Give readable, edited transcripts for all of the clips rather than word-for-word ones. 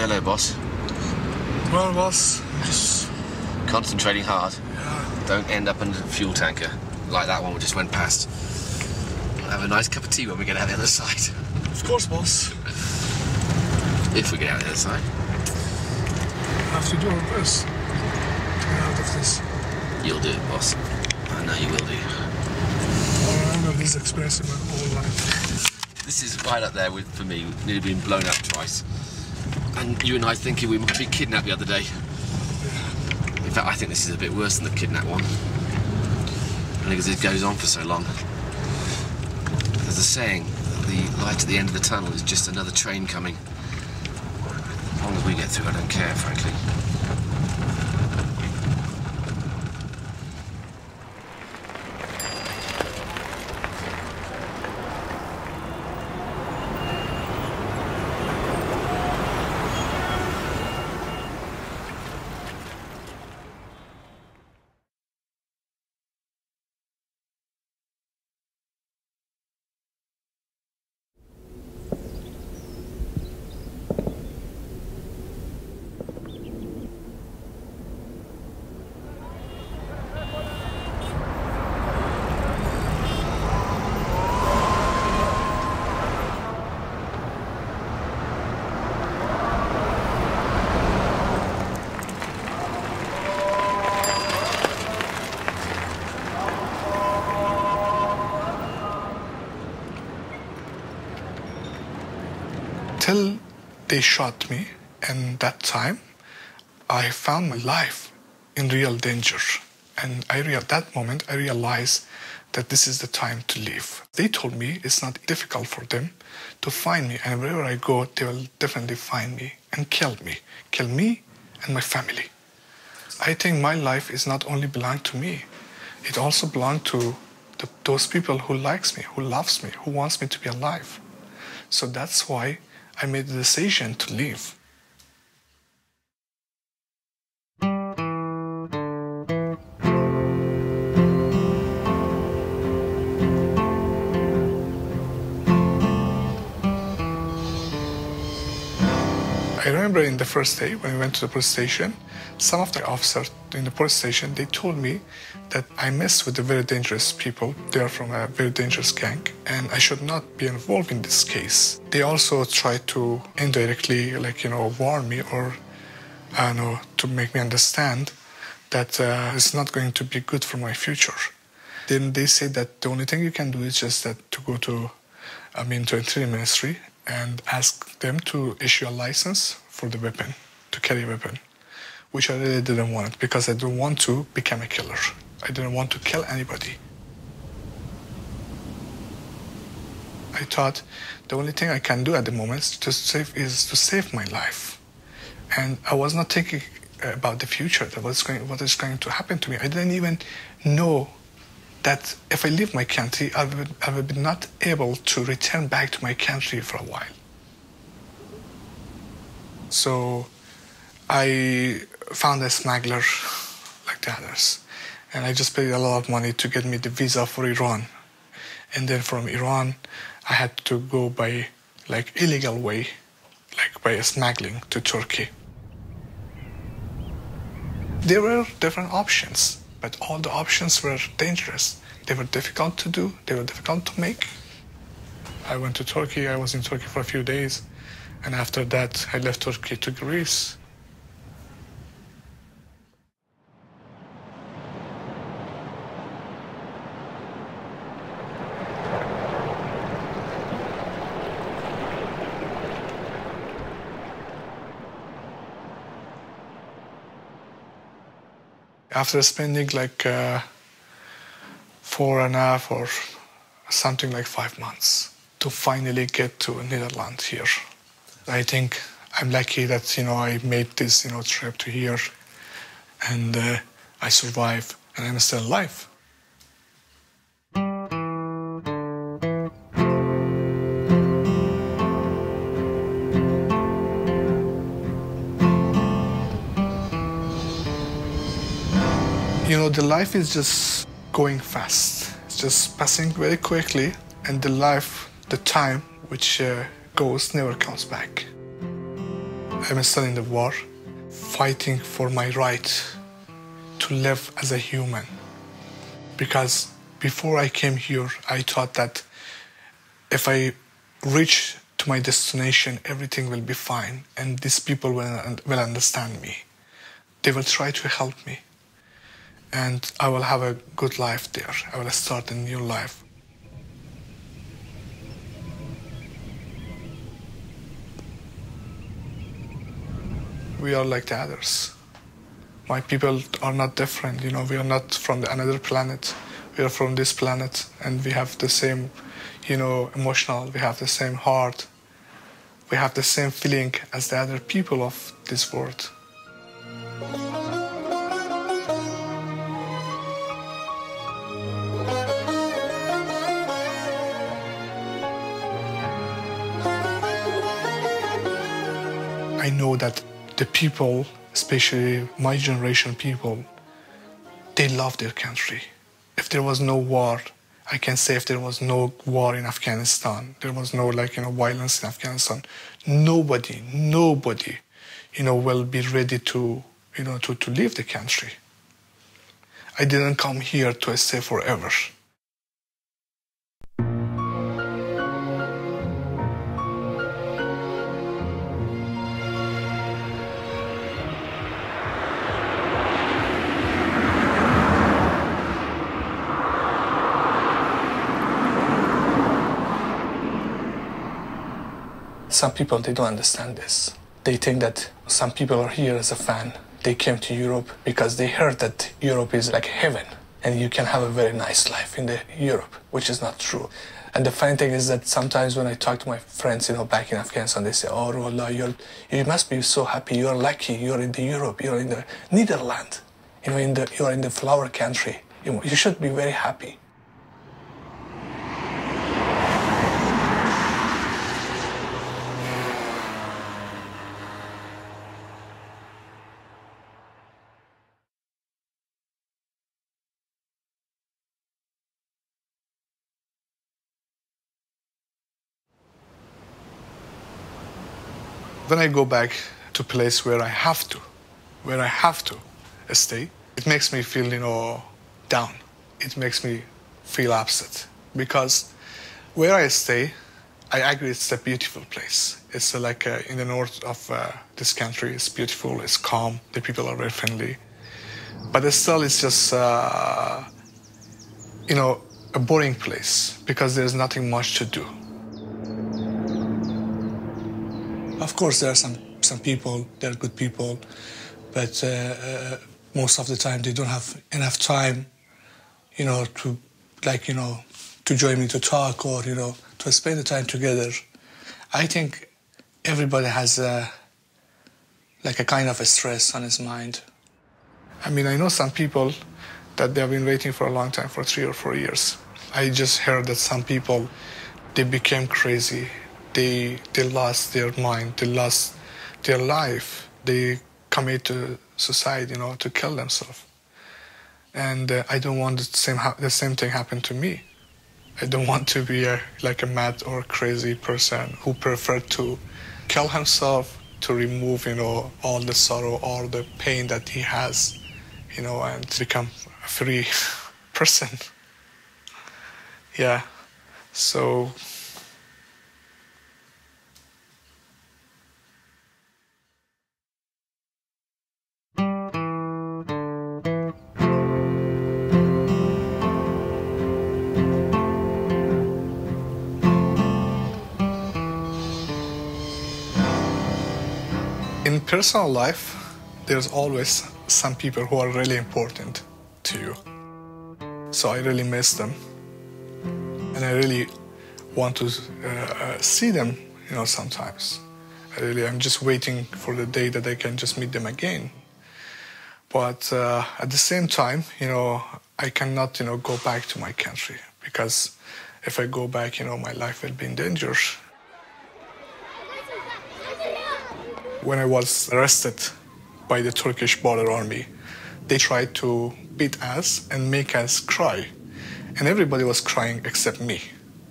hello, boss. Well, boss, just... Concentrating hard. Yeah. Don't end up under the fuel tanker, like that one we just went past. We'll have a nice cup of tea when we get out the other side. Of course, boss. If we get out the other side. I have to do our best to get out of this. You'll do it, boss. I know you will do. I remember this experience in my whole life. This is right up there for me. We've nearly been blown up twice. And you and I thinking we might be kidnapped the other day. Yeah. In fact, I think this is a bit worse than the kidnap one. Only because it goes on for so long. There's a saying, the light at the end of the tunnel is just another train coming. As long as we get through, I don't care, frankly. Till they shot me, and that time, I found my life in real danger. And that moment, I realized that this is the time to leave. They told me it's not difficult for them to find me, and wherever I go, they will definitely find me and kill me and my family. I think my life is not only belong to me, it also belongs to those people who likes me, who loves me, who wants me to be alive. So that's why I made the decision to leave. I remember in the first day when we went to the police station, some of the officers in the police station, they told me that I messed with the very dangerous people. They are from a very dangerous gang, and I should not be involved in this case. They also tried to indirectly, warn me or, to make me understand that it's not going to be good for my future. Then they said that the only thing you can do is just that to go to interior ministry and ask them to issue a license for the weapon, to carry a weapon, which I really didn't want because I don't want to become a killer. I didn't want to kill anybody. I thought the only thing I can do at the moment is to save my life. And I was not thinking about the future, what is going to happen to me. I didn't even know that if I leave my country, I would be not able to return back to my country for a while. So I found a smuggler like the others, and I just paid a lot of money to get me the visa for Iran. And then from Iran, I had to go by illegal way, by smuggling to Turkey. There were different options, but all the options were dangerous. They were difficult to do, they were difficult to make. I went to Turkey, I was in Turkey for a few days, and after that I left Turkey to Greece. After spending 4.5 or something like 5 months to finally get to Netherlands here. I think I'm lucky that, I made this, trip to here, and I survived, and I'm still alive. The life is just going fast. It's just passing very quickly, and the time which goes never comes back. I'm still in the war, fighting for my right to live as a human. Because before I came here, I thought that if I reach to my destination, everything will be fine, and these people will understand me. They will try to help me, and I will have a good life there. I will start a new life. We are like the others. My people are not different, we are not from another planet. We are from this planet, and we have the same, emotional, we have the same heart. We have the same feeling as the other people of this world. I know that the people, especially my generation people, they love their country. If there was no war, I can say if there was no war in Afghanistan, there was no violence in Afghanistan, nobody, will be ready to leave the country. I didn't come here to stay forever. Some people, they don't understand this. They think that some people are here as a fan. They came to Europe because they heard that Europe is like heaven and you can have a very nice life in Europe, which is not true. And the funny thing is that sometimes when I talk to my friends, back in Afghanistan, they say, "Oh, Roohullah, you must be so happy. You're lucky. You're in Europe. You're in the Netherlands. You're in the flower country. You should be very happy." When I go back to a place where I have to stay, it makes me feel, down. It makes me feel upset. Because where I stay, I agree it's a beautiful place. It's in the north of this country. It's beautiful, it's calm, the people are very friendly. But still, it's just, a boring place because there's nothing much to do. Of course, there are some people, they're good people, but most of the time they don't have enough time, to join me to talk or, to spend the time together. I think everybody has a kind of a stress on his mind. I know some people that they have been waiting for a long time, for 3 or 4 years. I just heard that some people, they became crazy. They lost their mind, they lost their life. They commit to suicide, to kill themselves. And I don't want the same thing happen to me. I don't want to be a mad or crazy person who preferred to kill himself to remove, all the sorrow, all the pain that he has, and become a free person. Yeah, so... In personal life, there's always some people who are really important to you. So I really miss them. And I really want to see them, sometimes. I'm just waiting for the day that I can just meet them again. But at the same time, I cannot, go back to my country because if I go back, my life will be in danger. When I was arrested by the Turkish border army, they tried to beat us and make us cry. And everybody was crying except me.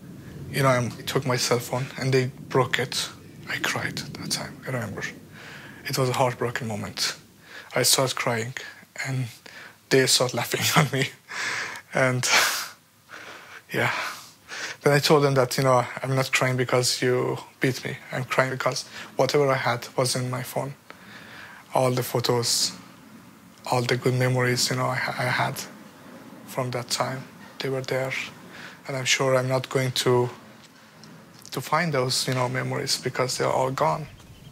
I took my cell phone and they broke it. I cried that time, I remember. It was a heartbroken moment. I started crying, and they started laughing on me. And yeah. Then I told them that, I'm not crying because you beat me. I'm crying because whatever I had was in my phone. All the photos, all the good memories, I had from that time, they were there. And I'm sure I'm not going to find those, memories because they're all gone.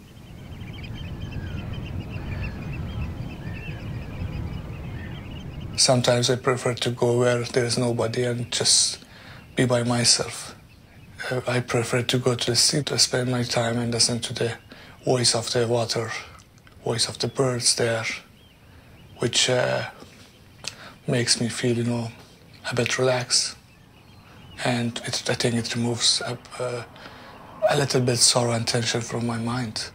Sometimes I prefer to go where there is nobody and just be by myself. I prefer to go to the sea to spend my time and listen to the voice of the water, voice of the birds there, which makes me feel, a bit relaxed. And I think it removes a little bit sorrow and tension from my mind.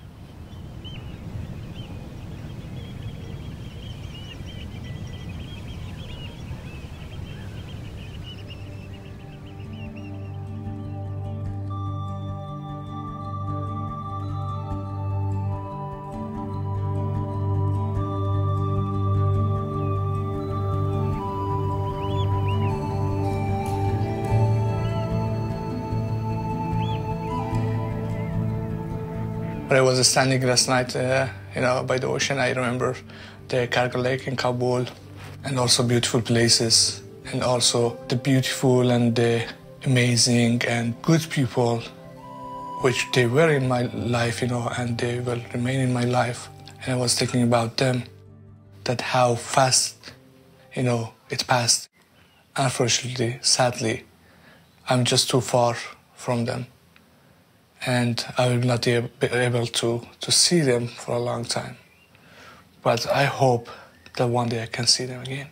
When I was standing last night, by the ocean, I remember the Kargil Lake in Kabul, and also beautiful places, and also the beautiful and the amazing and good people, which they were in my life, and they will remain in my life. And I was thinking about them, that how fast, it passed. Unfortunately, sadly, I'm just too far from them. And I will not be able to see them for a long time. But I hope that one day I can see them again.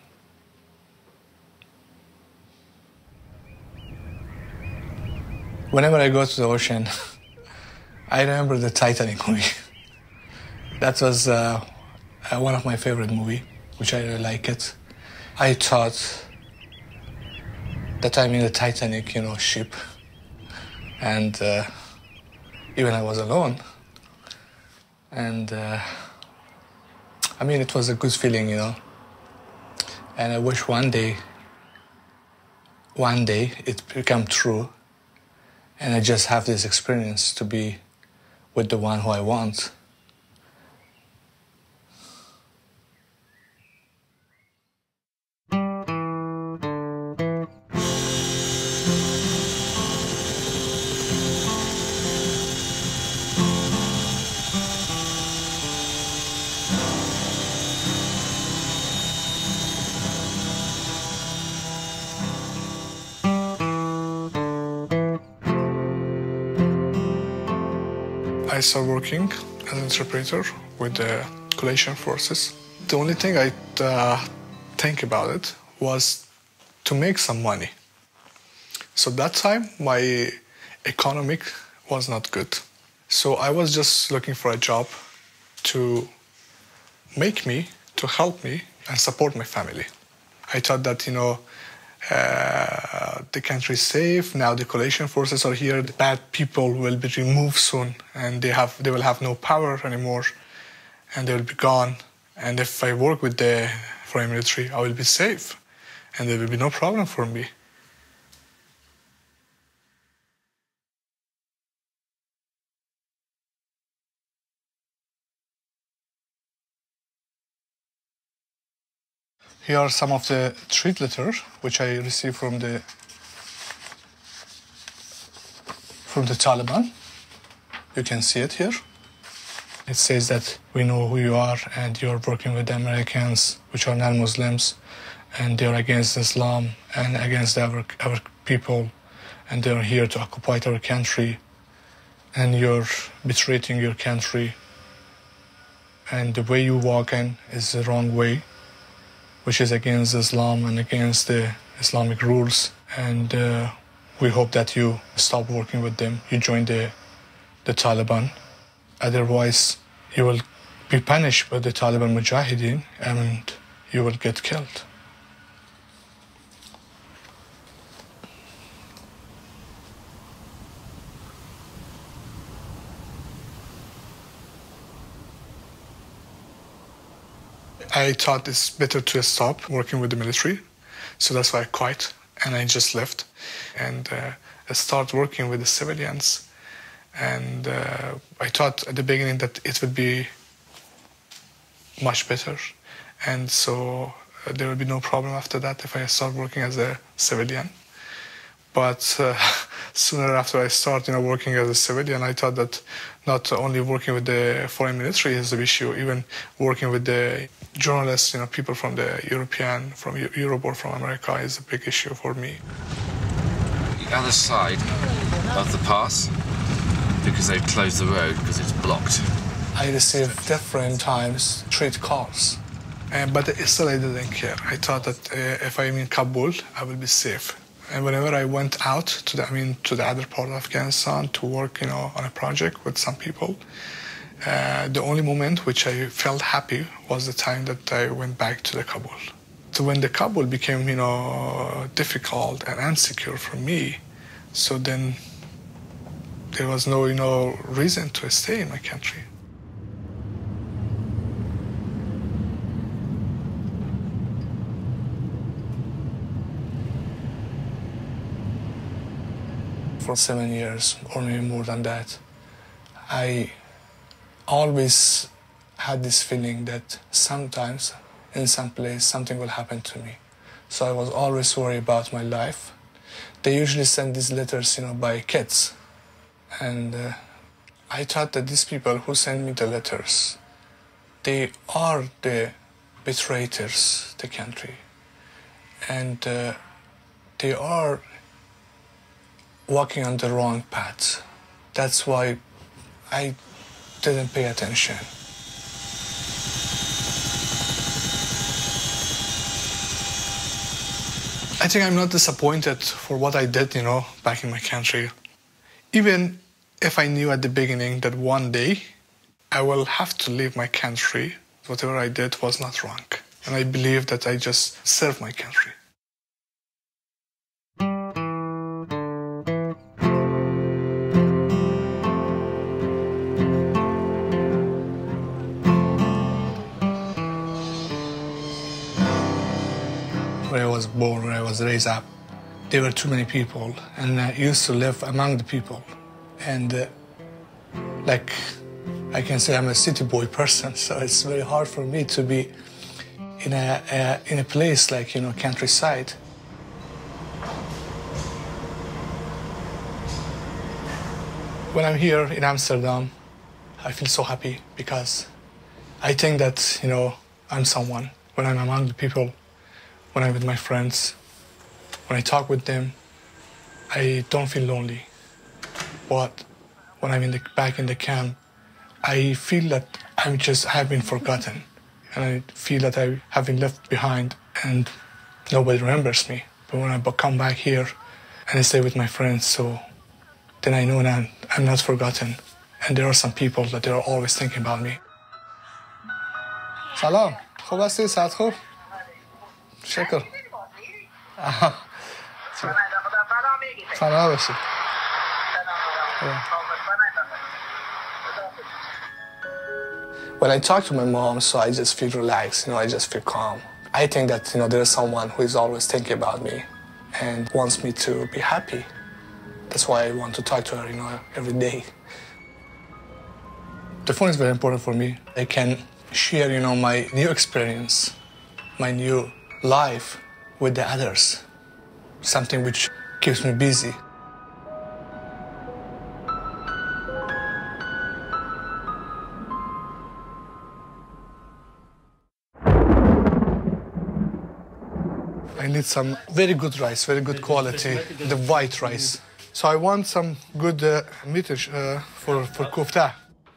Whenever I go to the ocean, I remember the Titanic movie. That was one of my favorite movies, which I really like it. I thought that I'm in the Titanic, ship. And even I was alone. And it was a good feeling, And I wish one day it become true. And I just have this experience to be with the one who I want. I started working as an interpreter with the coalition forces. The only thing I think about it was to make some money. So that time, my economic was not good. So I was just looking for a job to help me and support my family. I thought that, the country is safe. Now the coalition forces are here. The bad people will be removed soon, and they will have no power anymore, and they will be gone. And if I work with the foreign military, I will be safe, and there will be no problem for me. Here are some of the treat letters which I received from the Taliban. You can see it here. It says that we know who you are and you're working with the Americans, which are non-Muslims, and they're against Islam and against our people, and they're here to occupy our country, and you're betraying your country, and the way you walk in is the wrong way, which is against Islam and against the Islamic rules. And we hope that you stop working with them, you join the Taliban. Otherwise, you will be punished by the Taliban Mujahideen and you will get killed. I thought it's better to stop working with the military, so that's why I quit and I just left and I started working with the civilians. And I thought at the beginning that it would be much better, and so there will be no problem after that if I start working as a civilian. But sooner after I start, working as a civilian, I thought that not only working with the foreign military is the issue, even working with the journalists, people from from Europe or from America is a big issue for me. The other side of the pass, because they've closed the road because it's blocked. I received different times street calls, but still I didn't care. I thought that if I'm in Kabul, I will be safe. And whenever I went out to the other part of Afghanistan to work, on a project with some people, the only moment which I felt happy was the time that I went back to the Kabul. So when the Kabul became, difficult and insecure for me, so then there was no, reason to stay in my country. For 7 years, or maybe more than that, I always had this feeling that sometimes, in some place, something will happen to me. So I was always worried about my life. They usually send these letters, by kids. And I thought that these people who send me the letters, they are the betrayers, the country. And they are walking on the wrong path. That's why I didn't pay attention. I think I'm not disappointed for what I did, back in my country. Even if I knew at the beginning that one day I will have to leave my country, whatever I did was not wrong. And I believe that I just served my country. Where I was born, where I was raised up, there were too many people, and I used to live among the people. And like I can say, I'm a city boy person, so it's very hard for me to be in a place like countryside. When I'm here in Amsterdam, I feel so happy because I think that I'm someone. When I'm among the people, when I'm with my friends, when I talk with them, I don't feel lonely. But when I'm back in the camp, I feel that have been forgotten. And I feel that I have been left behind and nobody remembers me. But when I come back here and I stay with my friends, so then I know that I'm not forgotten. And there are some people that they are always thinking about me. Salam. خوب هستی؟ صحت خوب؟ شکر. سلام باشی. When I talk to my mom, so I just feel relaxed, I just feel calm. I think that, there is someone who is always thinking about me and wants me to be happy. That's why I want to talk to her, every day. The phone is very important for me. I can share, my new experience, my new life with the others. Something which keeps me busy. I need some very good rice, very good quality, the white rice. So I want some good meat for kofta.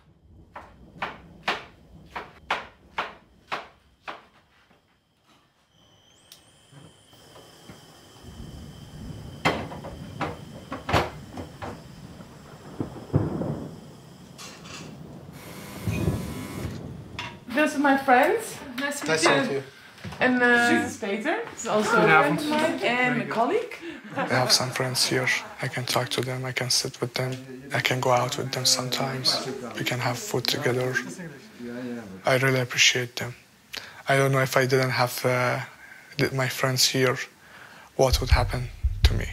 This is my friend. Nice to meet you. And this is Peter. He's also a friend of mine and a colleague. I have some friends here. I can talk to them. I can sit with them. I can go out with them sometimes. We can have food together. I really appreciate them. I don't know if I didn't have my friends here, what would happen to me.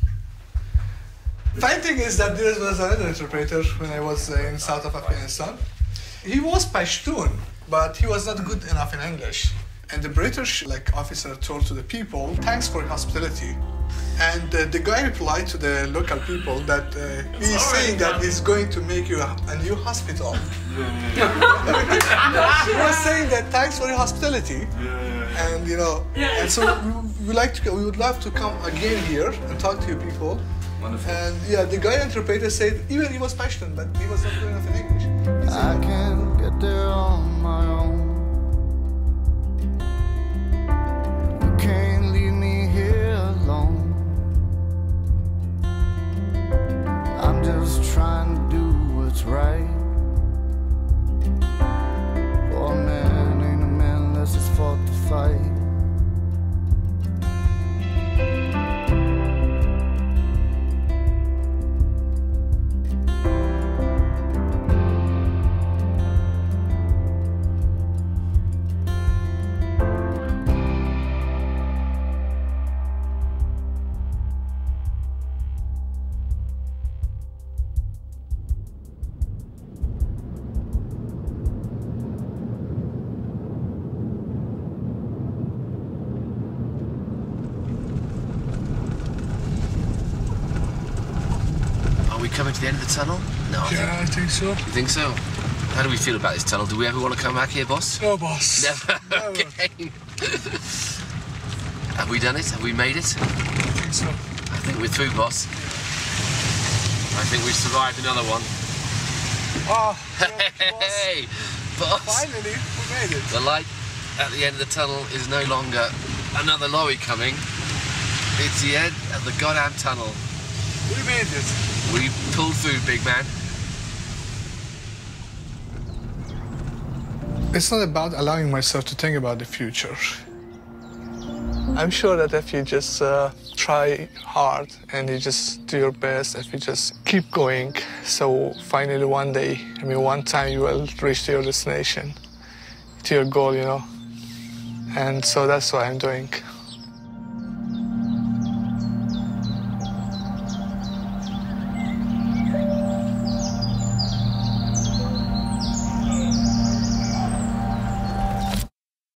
Funny thing is that there was another interpreter when I was in south of Afghanistan. He was Pashtun, but he was not good enough in English. And the British officer told to the people, "Thanks for your hospitality." And the guy replied to the local people that he's saying that he's going to make you a new hospital. He was saying that thanks for your hospitality. And and so we would love to come again here and talk to you people. Wonderful. And yeah, the guy interpreter said even he was Pashtun, but he was not good enough in English. I can't get there on my own. You can't leave me here alone. I'm just trying to do what's right. For a man ain't a man unless it's fought to fight. Are we coming to the end of the tunnel? No, I think so. You think so? How do we feel about this tunnel? Do we ever want to come back here, boss? No, boss. Never. Never. Again. Have we done it? Have we made it? I think so. I think we're through, boss. I think we've survived another one. Oh, Hey, boss. Finally, we made it. The light at the end of the tunnel is no longer another lorry coming. It's the end of the goddamn tunnel. We made it. We pulled through, big man. It's not about allowing myself to think about the future. I'm sure that if you just try hard and you just do your best, if you just keep going, so finally one day, one time you will reach to your destination, to your goal, And so that's what I'm doing.